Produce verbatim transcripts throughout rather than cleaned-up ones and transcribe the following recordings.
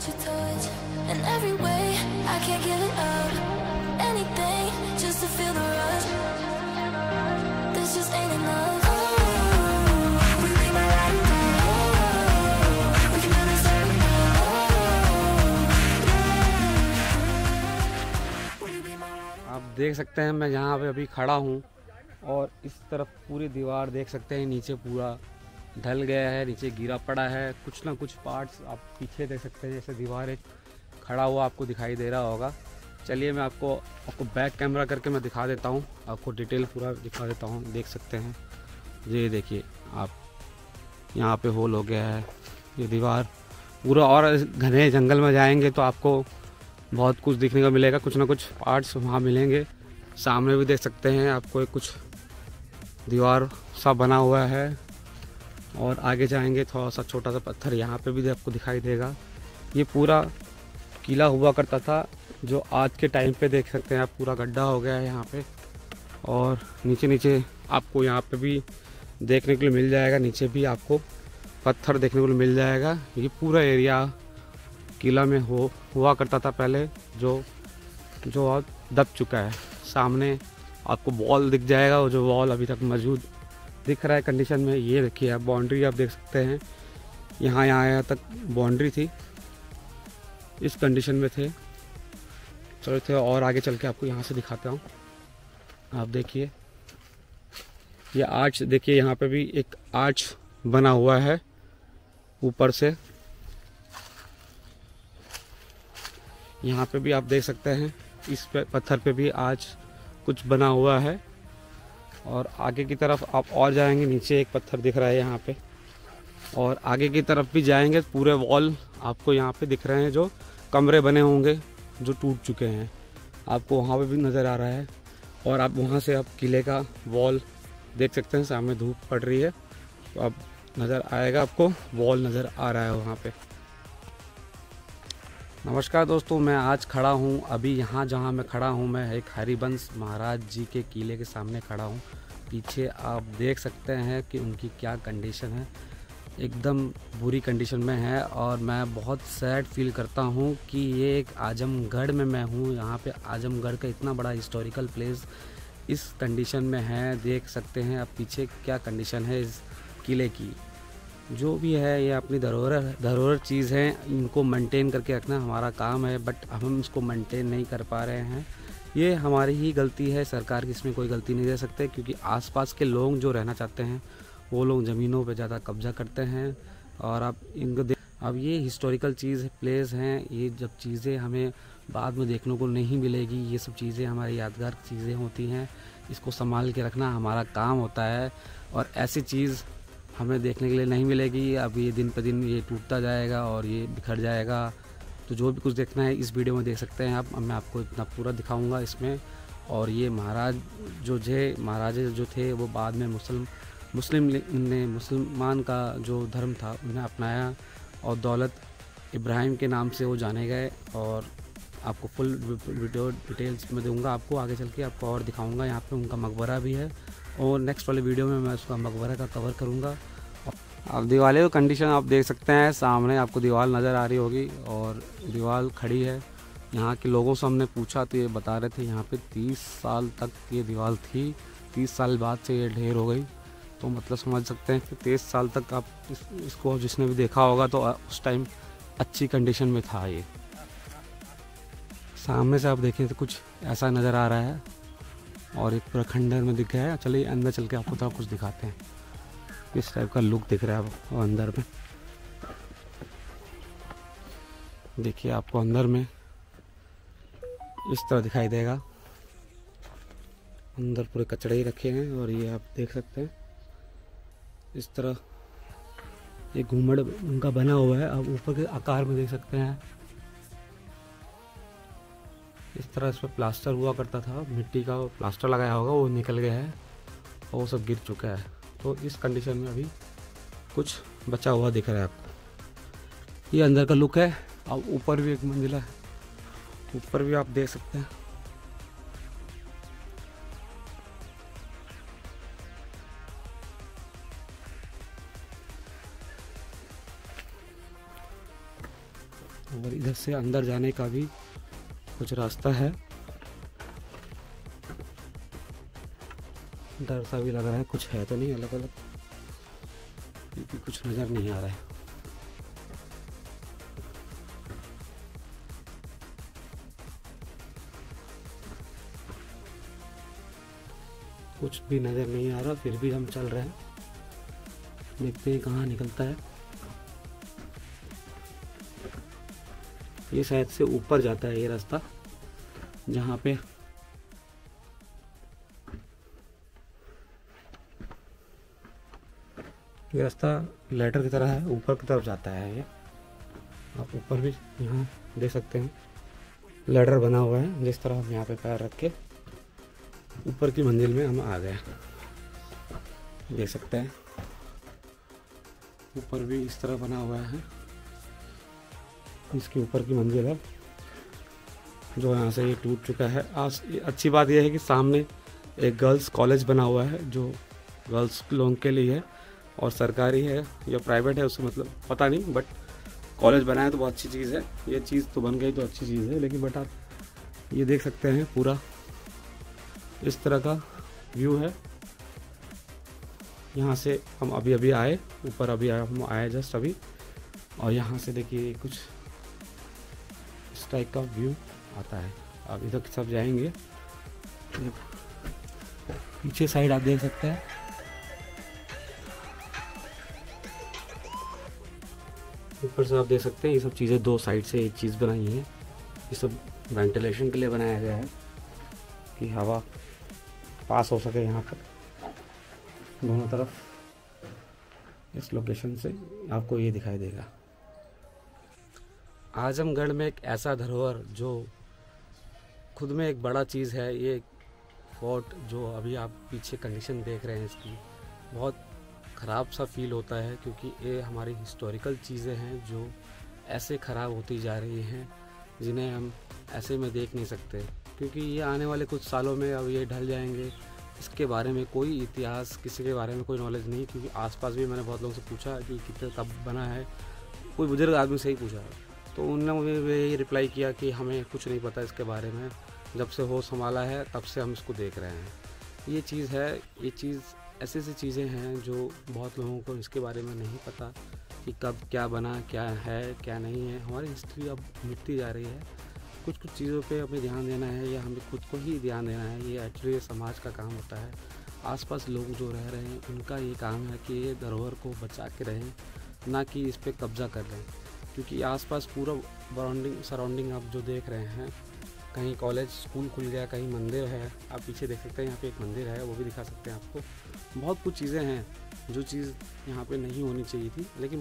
your touch in every way. I can't give it up. Anything just to feel the rush. This just ain't enough. Oh, we leave my light down. We can never stop now. आप देख सकते हैं मैं यहाँ पे अभी खड़ा हूँ और इस तरफ पूरी दीवार देख सकते हैं, नीचे पूरा ढल गया है, नीचे गिरा पड़ा है। कुछ ना कुछ पार्ट्स आप पीछे देख सकते हैं, जैसे दीवार एक खड़ा हुआ आपको दिखाई दे रहा होगा। चलिए मैं आपको आपको बैक कैमरा करके मैं दिखा देता हूँ, आपको डिटेल पूरा दिखा देता हूँ। देख सकते हैं ये देखिए आप, यहाँ पे होल हो गया है ये दीवार पूरा। और घने जंगल में जाएंगे तो आपको बहुत कुछ देखने को मिलेगा, कुछ ना कुछ पार्ट्स वहाँ मिलेंगे। सामने भी देख सकते हैं आपको एक कुछ दीवार सा बना हुआ है, और आगे जाएंगे थोड़ा सा छोटा सा पत्थर यहाँ पे भी आपको दिखाई देगा। ये पूरा किला हुआ करता था, जो आज के टाइम पे देख सकते हैं आप पूरा गड्ढा हो गया है यहाँ पे। और नीचे नीचे आपको यहाँ पे भी देखने के लिए मिल जाएगा, नीचे भी आपको पत्थर देखने को मिल जाएगा। ये पूरा एरिया किला में हो हुआ करता था पहले, जो जो अब दब चुका है। सामने आपको वॉल दिख जाएगा, और जो वॉल अभी तक मौजूद दिख रहा है कंडीशन में। ये देखिए आप बाउंड्री आप देख सकते हैं, यहाँ यहाँ यहाँ तक बाउंड्री थी, इस कंडीशन में थे। चलो थे और आगे चल के आपको यहाँ से दिखाता हूँ। आप देखिए ये आर्च देखिए, यहाँ पे भी एक आर्च बना हुआ है ऊपर से। यहाँ पे भी आप देख सकते हैं, इस पे पत्थर पे भी आज कुछ बना हुआ है। और आगे की तरफ आप और जाएंगे, नीचे एक पत्थर दिख रहा है यहाँ पे, और आगे की तरफ भी जाएंगे पूरे वॉल आपको यहाँ पे दिख रहे हैं, जो कमरे बने होंगे जो टूट चुके हैं, आपको वहाँ पे भी नज़र आ रहा है। और आप वहाँ से आप किले का वॉल देख सकते हैं, सामने धूप पड़ रही है तो अब नज़र आएगा, आपको वॉल नज़र आ रहा है वहाँ पे। नमस्कार दोस्तों, मैं आज खड़ा हूँ अभी यहाँ जहाँ मैं खड़ा हूँ, मैं एक हरिवंश महाराज जी के किले के सामने खड़ा हूँ। पीछे आप देख सकते हैं कि उनकी क्या कंडीशन है, एकदम बुरी कंडीशन में है। और मैं बहुत सैड फील करता हूँ कि ये एक आजमगढ़ में मैं हूँ, यहाँ पे आजमगढ़ का इतना बड़ा हिस्टोरिकल प्लेस इस कंडीशन में है। देख सकते हैं आप पीछे क्या कंडीशन है इस किले की। जो भी है ये अपनी धरोहर धरोहर चीज़ है, इनको मेंटेन करके रखना हमारा काम है, बट हम इसको मेंटेन नहीं कर पा रहे हैं। ये हमारी ही गलती है, सरकार की इसमें कोई गलती नहीं दे सकते, क्योंकि आसपास के लोग जो रहना चाहते हैं वो लोग ज़मीनों पे ज़्यादा कब्जा करते हैं। और अब इनको देख, अब ये हिस्टोरिकल चीज़ प्लेस हैं, ये जब चीज़ें हमें बाद में देखने को नहीं मिलेगी, ये सब चीज़ें हमारी यादगार चीज़ें होती हैं, इसको संभाल के रखना हमारा काम होता है। और ऐसी चीज़ हमें देखने के लिए नहीं मिलेगी। अब ये दिन पर दिन ये टूटता जाएगा और ये बिखर जाएगा। तो जो भी कुछ देखना है इस वीडियो में देख सकते हैं आप, अब मैं आपको इतना पूरा दिखाऊंगा इसमें। और ये महाराज जो थे महाराजे जो थे वो बाद में मुस्लिम मुस्लिम ने मुसलमान का जो धर्म था उन्हें अपनाया, और दौलत इब्राहिम के नाम से वो जाने गए। और आपको फुल वीडियो डिटेल्स में दूंगा, आपको आगे चल के आपको और दिखाऊंगा। यहाँ पे उनका मकबरा भी है, और नेक्स्ट वाले वीडियो में मैं उसका मकबरा का कवर करूँगा। आप दीवारें की कंडीशन आप देख सकते हैं, सामने आपको दीवार नज़र आ रही होगी, और दीवार खड़ी है। यहाँ के लोगों से हमने पूछा तो ये बता रहे थे यहाँ पे तीस साल तक ये दीवार थी, तीस साल बाद से ये ढेर हो गई। तो मतलब समझ सकते हैं कि तीस साल तक आप इस, इसको जिसने भी देखा होगा तो उस टाइम अच्छी कंडीशन में था। ये सामने से आप देखें तो कुछ ऐसा नज़र आ रहा है, और एक पूरा खंडर में दिख गया है। चलिए अंदर चल के आपको थोड़ा कुछ दिखाते हैं, इस टाइप का लुक दिख रहा है आपको अंदर में। देखिए आपको अंदर में इस तरह दिखाई देगा, अंदर पूरे कचड़े ही रखे हैं। और ये आप देख सकते हैं इस तरह ये घूमड़ उनका बना हुआ है, आप ऊपर के आकार में देख सकते हैं। इस तरह इस पर प्लास्टर हुआ करता था, मिट्टी का प्लास्टर लगाया होगा, वो निकल गया है और वो सब गिर चुका है। तो इस कंडीशन में अभी कुछ बचा हुआ दिख रहा है आपको। ये अंदर का लुक है। अब ऊपर भी एक मंजिला है, ऊपर भी आप देख सकते हैं। और इधर से अंदर जाने का भी कुछ रास्ता है। डर सा भी लग रहा है, कुछ है तो नहीं अलग अलग, क्योंकि कुछ नज़र नहीं आ रहा है। कुछ भी नज़र नहीं आ रहा, फिर भी हम चल रहे हैं, देखते हैं कहाँ निकलता है। ये शायद से ऊपर जाता है ये रास्ता, जहाँ पे ये रास्ता लेटर की तरह है, ऊपर की तरफ जाता है। ये आप ऊपर भी यहाँ देख सकते हैं, लेडर बना हुआ है, जिस तरह हम यहाँ पे पैर रख के ऊपर की मंजिल में हम आ गए, देख सकते हैं। ऊपर भी इस तरह बना हुआ है, इसके ऊपर की मंजिल है जो यहाँ से ये टूट चुका है। आज अच्छी बात यह है कि सामने एक गर्ल्स कॉलेज बना हुआ है, जो गर्ल्स लोगों के लिए है, और सरकारी है या प्राइवेट है उससे मतलब पता नहीं, बट कॉलेज बना है तो बहुत अच्छी चीज़ है। ये चीज़ तो बन गई तो अच्छी चीज़ है, लेकिन बट आप ये देख सकते हैं पूरा इस तरह का व्यू है। यहाँ से हम अभी अभी आए, ऊपर अभी आए हम आए जस्ट अभी, और यहाँ से देखिए कुछ इस टाइप का व्यू आता है। अब इधर सब जाएंगे, पीछे साइड आप देख सकते हैं, ऊपर से आप देख सकते हैं ये सब चीज़ें दो साइड से एक चीज़ बनाई है। ये सब वेंटिलेशन के लिए बनाया गया है कि हवा पास हो सके यहाँ पर दोनों तरफ। इस लोकेशन से आपको ये दिखाई देगा। आजमगढ़ में एक ऐसा धरोहर जो खुद में एक बड़ा चीज़ है, ये फोर्ट जो अभी आप पीछे कंडीशन देख रहे हैं इसकी, बहुत ख़राब सा फील होता है, क्योंकि ये हमारी हिस्टोरिकल चीज़ें हैं जो ऐसे ख़राब होती जा रही हैं, जिन्हें हम ऐसे में देख नहीं सकते, क्योंकि ये आने वाले कुछ सालों में अब ये ढल जाएंगे। इसके बारे में कोई इतिहास, किसी के बारे में कोई नॉलेज नहीं, क्योंकि आसपास भी मैंने बहुत लोगों से पूछा कि कितने कब बना है, कोई बुजुर्ग आदमी से ही पूछा, तो उन्होंने मुझे यही रिप्लाई किया कि हमें कुछ नहीं पता इसके बारे में, जब से होश संभाला है तब से हम इसको देख रहे हैं। ये चीज़ है, ये चीज़ ऐसी ऐसी चीज़ें हैं जो बहुत लोगों को इसके बारे में नहीं पता कि कब क्या बना, क्या है क्या नहीं है। हमारी हिस्ट्री अब मिटती जा रही है। कुछ कुछ चीज़ों पे हमें ध्यान देना है, या हमें खुद को ही ध्यान देना है। ये एक्चुअली समाज का काम होता है। आसपास लोग जो रह रहे हैं उनका ये काम है कि ये धरोहर को बचा के रहें, ना कि इस पर कब्जा कर लें, क्योंकि आसपास पूरा बराउंडिंग सराउंडिंग आप जो देख रहे हैं, कहीं कॉलेज स्कूल खुल गया, कहीं मंदिर है, आप पीछे देख सकते हैं, यहाँ पे एक मंदिर है, वो भी दिखा सकते हैं आपको। बहुत कुछ चीज़ें हैं जो चीज़ यहाँ पे नहीं होनी चाहिए थी, लेकिन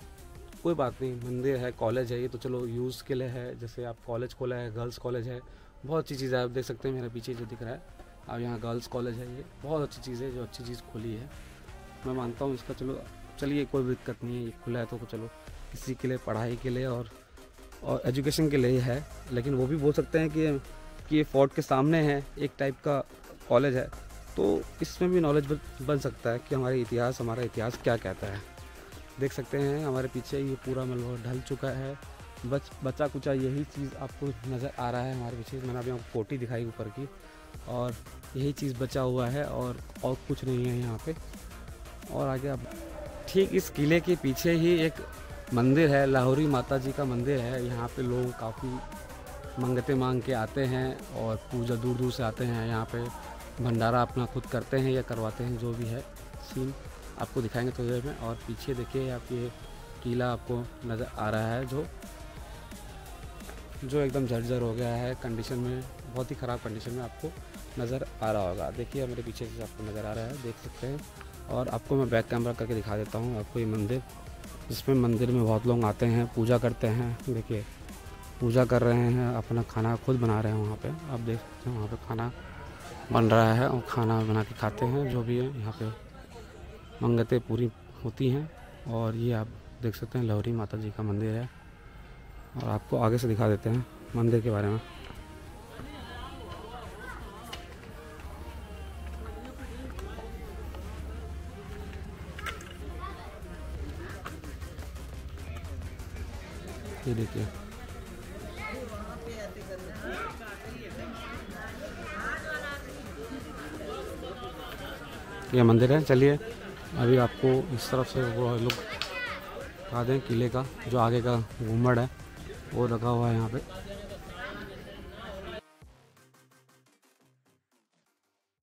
कोई बात नहीं, मंदिर है, कॉलेज है, ये तो चलो यूज़ के लिए है। जैसे आप कॉलेज खोला है, गर्ल्स कॉलेज है, बहुत अच्छी चीज़ है। आप देख सकते हैं मेरे पीछे जो दिख रहा है, अब यहाँ गर्ल्स कॉलेज है, ये बहुत अच्छी चीज़ है, जो अच्छी चीज़ खुली है। मैं मानता हूँ इसका, चलो चलिए कोई दिक्कत नहीं है, ये खुला है तो चलो किसी के लिए पढ़ाई के लिए और और एजुकेशन के लिए है। लेकिन वो भी बोल सकते हैं कि कि ये फोर्ट के सामने है, एक टाइप का कॉलेज है, तो इसमें भी नॉलेज बन सकता है कि हमारे इतिहास हमारा इतिहास क्या कहता है। देख सकते हैं हमारे पीछे ये पूरा मतलब ढल चुका है, बच बचा कुचा यही चीज़ आपको नज़र आ रहा है हमारे पीछे। मैंने अभी आपको कोटी दिखाई ऊपर की, और यही चीज़ बचा हुआ है, और और कुछ नहीं है यहाँ पे। और आगे अब ठीक इस किले के पीछे ही एक मंदिर है, लाहौरी माता जी का मंदिर है। यहाँ पे लोग काफ़ी मंगते मांग के आते हैं, और पूजा दूर दूर से आते हैं यहाँ पे, भंडारा अपना खुद करते हैं या करवाते हैं, जो भी है सीन आपको दिखाएंगे थोड़ी देर में। और पीछे देखिए आप, ये किला आपको नज़र आ रहा है, जो जो एकदम जर्जर हो गया है कंडीशन में, बहुत ही ख़राब कंडीशन में आपको नज़र आ रहा होगा। देखिए मेरे पीछे से आपको नज़र आ रहा है, देख सकते हैं। और आपको मैं बैक कैमरा करके दिखा देता हूँ आपको ये मंदिर, जिसमें मंदिर में बहुत लोग आते हैं, पूजा करते हैं। देखिए पूजा कर रहे हैं, अपना खाना खुद बना रहे हैं वहाँ पे, आप देख सकते हैं वहाँ पे खाना बन रहा है, और खाना बना के खाते हैं। जो भी है यहाँ पे मंगतें पूरी होती हैं। और ये आप देख सकते हैं लाहौरी माता जी का मंदिर है, और आपको आगे से दिखा देते हैं मंदिर के बारे में। ये देखिए ये मंदिर है। चलिए अभी आपको इस तरफ से वो लोग दिखा दें किले का, जो आगे का घूमड़ है वो रखा हुआ है यहाँ पे।